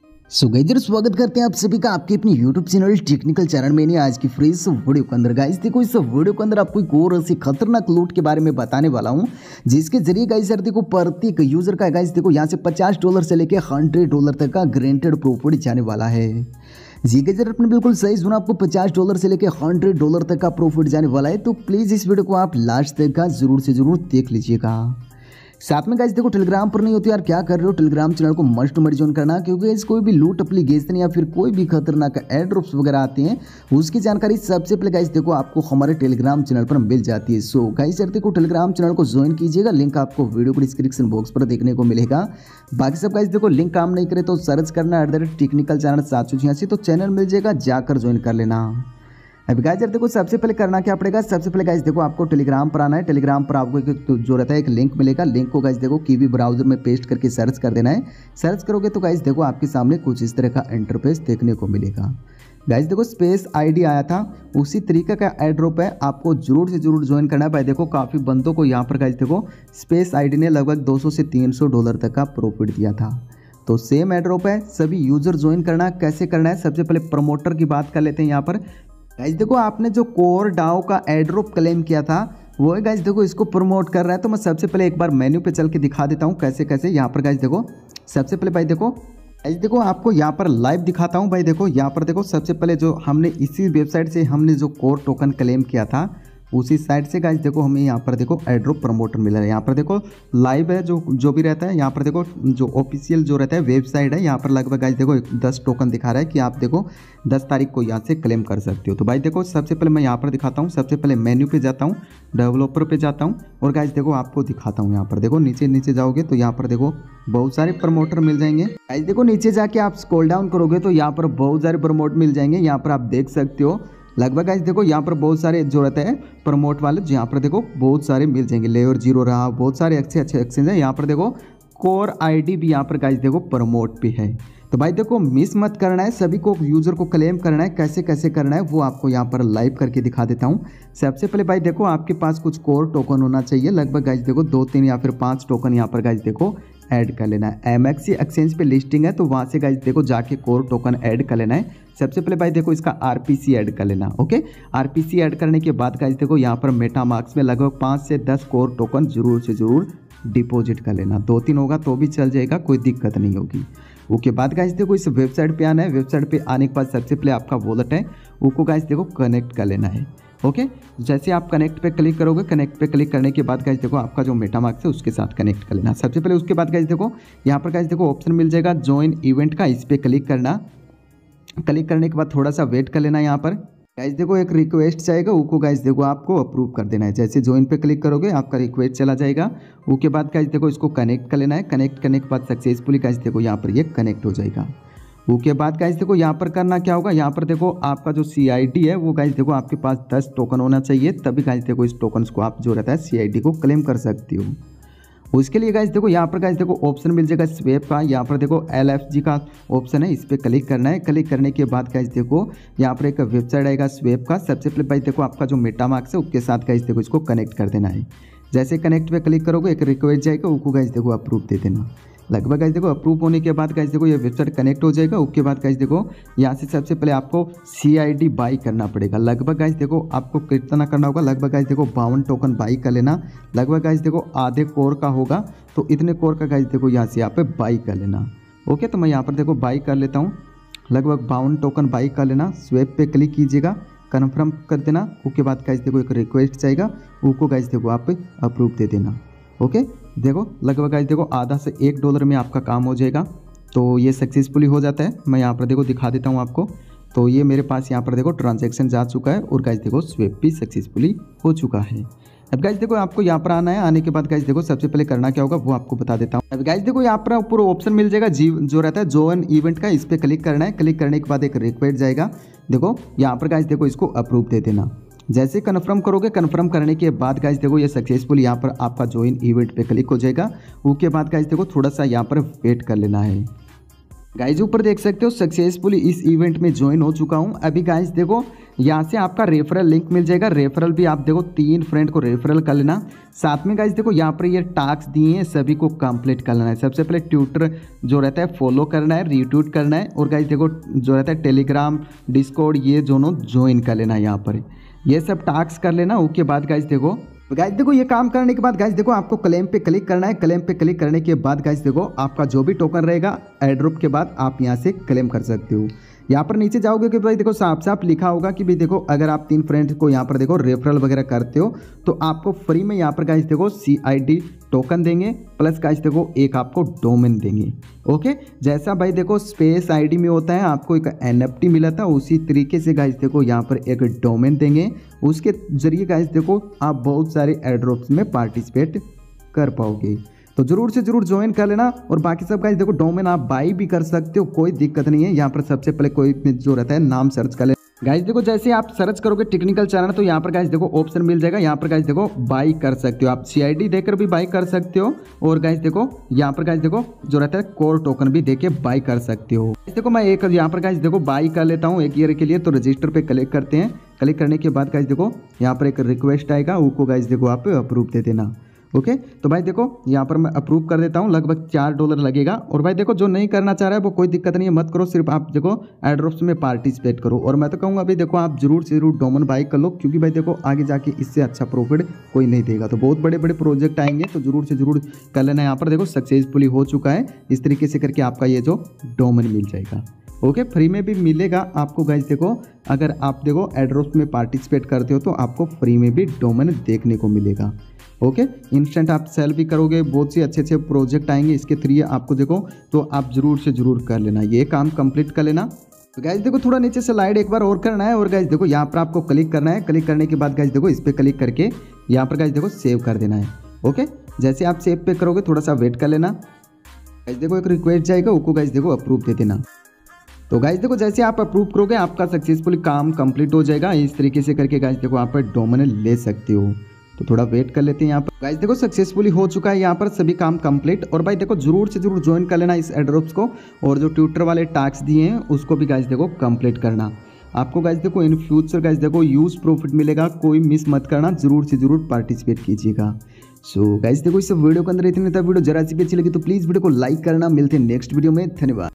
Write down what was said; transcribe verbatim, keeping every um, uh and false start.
So guys स्वागत करते हैं आप सभी का आपके अपने यूट्यूब चैनल टेक्निकल चैनल में। नहीं आज की फ्रेश वीडियो के अंदर गाइस देखो इस वीडियो के अंदर आपको एक और ऐसी खतरनाक लूट के बारे में बताने वाला हूं जिसके जरिए गाइस यार देखो प्रत्येक यूजर का गाइस देखो यहां से पचास डॉलर से लेकर हंड्रेड डॉलर तक का ग्रांटेड प्रॉफिट जाने वाला है। जी गाइस यार आपने बिल्कुल सही सुना, आपको पचास डॉलर से लेकर हंड्रेड डॉलर तक का प्रॉफिट जाने वाला है। तो प्लीज इस वीडियो को आप लास्ट तक का जरूर से जरूर देख लीजिएगा। साथ में गाइस देखो टेलीग्राम पर नहीं होती यार क्या कर रहे हो, टेलीग्राम चैनल को मस्ट मर्ज ऑन करना, क्योंकि इस कोई भी लूट एप्लीकेशन या फिर कोई भी खतरनाक एयर ड्रॉप्स वगैरह आते हैं उसकी जानकारी सबसे पहले गाइस देखो आपको हमारे टेलीग्राम चैनल पर मिल जाती है। सो गाइस यार देखो टेलीग्राम चैनल को ज्वाइन कीजिएगा, लिंक आपको वीडियो को डिस्क्रिप्शन बॉक्स पर देखने को मिलेगा। बाकी सब गाइस देखो लिंक काम नहीं करे तो सर्च करना at the rate technical channel सात सौ छियासी, तो चैनल मिल जाएगा, जाकर ज्वाइन कर लेना। अभी गाइस यार देखो सबसे पहले करना क्या पड़ेगा, सबसे पहले गाइस देखो आपको टेलीग्राम पर आना है। टेलीग्राम पर आपको एक तो जो रहता है एक लिंक मिलेगा, लिंक को गाइस देखो कीवी ब्राउजर में पेस्ट करके सर्च कर देना है। सर्च करोगे तो गाइस देखो आपके सामने कुछ इस तरह का इंटरफेस देखने को मिलेगा। गाइस देखो स्पेस आईडी आया था, उसी तरीके का एयर ड्रॉप है, आपको जरूर से जरूर ज्वाइन करना है। भाई देखो काफ़ी बंदों को यहाँ पर गाइस देखो स्पेस आईडी ने लगभग दो सौ से तीन सौ डॉलर तक का प्रॉफिट दिया था। तो सेम एयर ड्रॉप है, सभी यूजर ज्वाइन करना। कैसे करना है, सबसे पहले प्रमोटर की बात कर लेते हैं। यहाँ पर गाइस देखो आपने जो कोर डाओ का एयरड्रॉप क्लेम किया था वो है गाइस देखो इसको प्रमोट कर रहा है। तो मैं सबसे पहले एक बार मेन्यू पे चल के दिखा देता हूँ कैसे कैसे। यहाँ पर गाइस देखो सबसे पहले भाई देखो गाइस देखो आपको यहाँ पर लाइव दिखाता हूँ। भाई देखो यहाँ पर देखो सबसे पहले जो हमने इसी वेबसाइट से हमने जो कोर टोकन क्लेम किया था उसी साइट से गाइस देखो हमें यहाँ पर देखो एयरड्रॉप प्रमोटर मिल रहा है। यहाँ पर देखो लाइव है जो जो भी रहता है। यहाँ पर देखो जो ऑफिशियल जो रहता है वेबसाइट है, यहाँ पर लगभग गाइस देखो दस टोकन दिखा रहा है कि आप देखो दस तारीख को यहाँ से क्लेम कर सकते हो। तो भाई देखो सबसे पहले मैं यहाँ पर दिखाता हूँ। सबसे पहले मेन्यू पे जाता हूँ, डेवलपर पे जाता हूँ और गाइस देखो आपको दिखाता हूँ। यहाँ पर देखो नीचे नीचे जाओगे तो यहाँ पर देखो बहुत सारे प्रमोटर मिल जाएंगे। गाइस देखो नीचे जाके आप स्क्रॉल डाउन करोगे तो यहाँ पर बहुत सारे प्रमोट मिल जाएंगे। यहाँ पर आप देख सकते हो लगभग गाइस देखो यहाँ पर बहुत सारे जो रहते हैं प्रमोट वाले, यहाँ पर देखो बहुत सारे मिल जाएंगे। लेयर जीरो रहा, बहुत सारे अच्छे अच्छे एक्सचेंज है। यहाँ पर देखो कोर आईडी भी यहाँ पर गाइस देखो प्रमोट भी है। तो भाई देखो मिस मत करना है, सभी को यूजर को क्लेम करना है। कैसे कैसे करना है वो आपको यहाँ पर लाइव करके दिखा देता हूँ। सबसे पहले भाई देखो आपके पास कुछ कोर टोकन होना चाहिए, लगभग गाइस देखो दो तीन या फिर पाँच टोकन यहाँ पर गाइस देखो ऐड कर लेना है। एमएक्सी एक्सचेंज पे लिस्टिंग है तो वहाँ से गाइस देखो जाके कोर टोकन ऐड कर लेना है। सबसे पहले भाई देखो इसका आरपीसी ऐड कर लेना। ओके, आरपीसी ऐड करने के बाद गाइस देखो यहाँ पर मेटामार्क्स में लगभग पाँच से दस कोर टोकन जरूर से जरूर डिपॉजिट कर लेना। दो तीन होगा तो भी चल जाएगा, कोई दिक्कत नहीं होगी। उसके बाद गाइस देखो इस वेबसाइट पे आना है। वेबसाइट पे आने के बाद सबसे पहले आपका वॉलेट है उसको गाइस देखो कनेक्ट कर लेना है। Okay okay? जैसे आप कनेक्ट पे क्लिक करोगे, कनेक्ट पे क्लिक करने के बाद गाइस देखो आपका जो मेटामार्क्स है उसके साथ कनेक्ट कर लेना सबसे पहले। उसके बाद गाइस देखो यहाँ पर गाइस देखो ऑप्शन मिल जाएगा ज्वाइन इवेंट का, इस पे क्लिक करना। क्लिक करने के बाद थोड़ा सा वेट कर लेना। यहाँ पर गाइस देखो एक रिक्वेस्ट जाएगा, उसको गाइस देखो आपको अप्रूव कर देना है। जैसे ज्वाइन पे क्लिक करोगे आपका रिक्वेस्ट चला जाएगा। उसके बाद गाइस देखो इसको कनेक्ट कर लेना है। कनेक्ट करने के बाद सक्सेसफुली गाइस देखो यहाँ पर ये कनेक्ट हो जाएगा। उसके बाद गाइस देखो यहाँ पर करना क्या होगा, यहाँ पर देखो आपका जो सीआईडी है वो गाइस देखो आपके पास दस टोकन होना चाहिए, तभी गाइस देखो इस टोकन्स को आप जो रहता है सीआईडी को क्लेम कर सकती हो। उसके लिए गाइस देखो यहाँ पर गाइस देखो ऑप्शन मिल जाएगा स्वेप का। यहाँ पर देखो एलएफजी का ऑप्शन है, इस पर क्लिक करना है। क्लिक करने के बाद गाइस देखो यहाँ पर एक वेबसाइट आएगा स्वेप का। सबसे पहले भाई देखो आपका जो मेटामार्क्स है उसके साथ गाइस देखो इसको कनेक्ट कर देना है। जैसे कनेक्ट पे क्लिक करोगे एक रिक्वेस्ट जाएगा, उसको गाइस देखो अप्रूव दे देना। लगभग गाइस देखो अप्रूव होने के बाद गाइस देखो ये वेबसाइट कनेक्ट हो जाएगा। उसके बाद गाइस देखो यहाँ से सबसे पहले आपको सीआईडी बाई करना पड़ेगा। लगभग गाइस देखो आपको कितना करना होगा, लगभग गाइस देखो बावन टोकन बाई कर लेना। लगभग गाइस देखो आधे कोर का होगा तो इतने कोर का गाइस देखो यहाँ से यहाँ पे बाई कर लेना। ओके, तो मैं यहाँ पर देखो बाई कर लेता हूँ। लगभग बावन टोकन बाई कर लेना। स्वेप पे क्लिक कीजिएगा, कन्फर्म कर देना। उसके बाद गाइस देखो एक रिक्वेस्ट जाएगा, उसको गाइस देखो आप अप्रूव दे देना। ओके देखो लगभग गाइस देखो आधा से एक डॉलर में आपका काम हो जाएगा। तो ये सक्सेसफुली हो जाता है। मैं यहाँ पर देखो दिखा देता हूँ आपको। तो ये मेरे पास यहाँ पर देखो ट्रांजैक्शन जा चुका है और गाइस देखो स्वेप भी सक्सेसफुली हो चुका है। अब गाइस देखो आपको यहाँ पर आना है। आने के बाद गाइस देखो सबसे पहले करना क्या होगा वो आपको बता देता हूँ। अब गाइस देखो यहाँ पर ऊपर ऑप्शन मिल जाएगा जी जो रहता है ज्वाइन इवेंट का, इस पर क्लिक करना है। क्लिक करने के बाद एक रिक्वेस्ट जाएगा, देखो यहाँ पर गाइस देखो इसको अप्रूव दे देना। जैसे कन्फर्म करोगे, कन्फर्म करने के बाद गाइस देखो ये सक्सेसफुल यहाँ पर आपका ज्वाइन इवेंट पे क्लिक हो जाएगा। उसके बाद गाइस देखो थोड़ा सा यहाँ पर वेट कर लेना है। गाइस ऊपर देख सकते हो सक्सेसफुली इस इवेंट में ज्वाइन हो चुका हूँ। अभी गाइस देखो यहाँ से आपका रेफरल लिंक मिल जाएगा। रेफरल भी आप देखो तीन फ्रेंड को रेफरल कर लेना। साथ में गाइस देखो यहाँ पर ये टास्क दिए हैं, सभी को कंप्लीट कर लेना है। सबसे पहले ट्विटर जो रहता है फॉलो करना है, रीट्वीट करना है, और गाइस देखो जो रहता है टेलीग्राम, डिस्कॉर्ड, ये दोनों ज्वाइन कर लेना है। यहाँ पर ये सब टास्क कर लेना। उसके बाद गाइस देखो गाइस देखो ये काम करने के बाद गाइस देखो आपको क्लेम पे क्लिक करना है। क्लेम पे क्लिक करने के बाद गाइस देखो आपका जो भी टोकन रहेगा एयरड्रॉप के बाद आप यहाँ से क्लेम कर सकते हो। यहाँ पर नीचे जाओगे कि भाई देखो साफ साफ लिखा होगा कि भाई देखो अगर आप तीन फ्रेंड्स को यहाँ पर देखो रेफरल वगैरह करते हो तो आपको फ्री में यहाँ पर गाइस देखो सी आई डी टोकन देंगे, प्लस गाइस देखो एक आपको डोमेन देंगे। ओके, जैसा भाई देखो स्पेस आईडी में होता है आपको एक एन एफ टी मिला था, उसी तरीके से गाइस देखो यहाँ पर एक डोमेन देंगे। उसके जरिए गाइस देखो आप बहुत सारे एयरड्रॉप्स में पार्टिसिपेट कर पाओगे। तो जरूर से जरूर ज्वाइन कर लेना। और बाकी सब गाइस देखो डोमेन आप बाई भी कर सकते हो, कोई दिक्कत नहीं है। यहाँ पर सबसे पहले कोई जो रहता है नाम सर्च कर ले गाइस देखो। जैसे आप सर्च करोगे टेक्निकल चैनल तो यहाँ पर गाइस देखो ऑप्शन मिल जाएगा। यहाँ पर गाइस देखो बाई कर सकते हो, आप सीआईडी देकर भी बाई कर सकते हो, और गाइस देखो यहाँ पर गाइस देखो जो रहता है कोर टोकन भी देके बाई कर सकते हो। देखो मैं एक यहाँ पर गाइस देखो बाई कर लेता हूँ एक ईयर के लिए। तो रजिस्टर पे क्लिक करते हैं। क्लिक करने के बाद गाइस देखो यहाँ पर एक रिक्वेस्ट आएगा, उसको गाइस देखो आप अप्रूव दे देना। Okay okay? तो भाई देखो यहाँ पर मैं अप्रूव कर देता हूँ, लगभग चार डॉलर लगेगा। और भाई देखो जो नहीं करना चाह रहा है वो कोई दिक्कत नहीं है, मत करो, सिर्फ आप देखो एयरड्रॉप्स में पार्टिसिपेट करो। और मैं तो कहूँगा भाई देखो आप जरूर से जरूर डोमेन बाई कर लो, क्योंकि भाई देखो आगे जाके इससे अच्छा प्रॉफिट कोई नहीं देगा। तो बहुत बड़े बड़े प्रोजेक्ट आएंगे तो जरूर से जरूर कर लेना। यहाँ पर देखो सक्सेसफुली हो चुका है, इस तरीके से करके आपका ये जो डोमेन मिल जाएगा। ओके okay, फ्री में भी मिलेगा आपको गाइस देखो। अगर आप देखो एयरड्रॉप्स में पार्टिसिपेट करते हो तो आपको फ्री में भी डोमेन देखने को मिलेगा। Okay okay? इंस्टेंट आप सेल भी करोगे, बहुत से अच्छे अच्छे प्रोजेक्ट आएंगे इसके थ्रू आपको देखो, तो आप जरूर से जरूर कर लेना, ये काम कंप्लीट कर लेना। तो गाइस देखो थोड़ा नीचे से स्लाइड एक बार और करना है, और गाइस देखो यहाँ पर आपको क्लिक करना है। क्लिक करने के बाद गाइस देखो इस पर क्लिक करके यहाँ पर गाइस देखो सेव कर देना है। ओके, जैसे आप सेव पे करोगे थोड़ा सा वेट कर लेना। गाइस देखो एक रिक्वेस्ट जाएगा, उसको गाइस देखो अप्रूव दे देना। तो गाइस देखो जैसे आप अप्रूव करोगे आपका सक्सेसफुली काम कंप्लीट हो जाएगा। इस तरीके से करके गाइस देखो आप डोमेन ले सकते हो। तो थोड़ा वेट कर लेते हैं। यहाँ पर गाइस देखो सक्सेसफुली हो चुका है यहाँ पर सभी काम कंप्लीट। और भाई देखो जरूर से जरूर ज्वाइन कर लेना इस एयरड्रॉप्स को, और जो ट्विटर वाले टास्क दिए हैं उसको भी गाइस देखो कंप्लीट करना। आपको गाइस देखो इन फ्यूचर गाइस देखो यूज प्रॉफिट मिलेगा, कोई मिस मत करना, जरूर से जरूर पार्टिसिपेट कीजिएगा। सो गाइस देखो इस वीडियो के अंदर इतने था। वीडियो जरा सी भी अच्छी लगी तो प्लीज वीडियो को लाइक करना। मिलते हैं नेक्स्ट वीडियो में, धन्यवाद।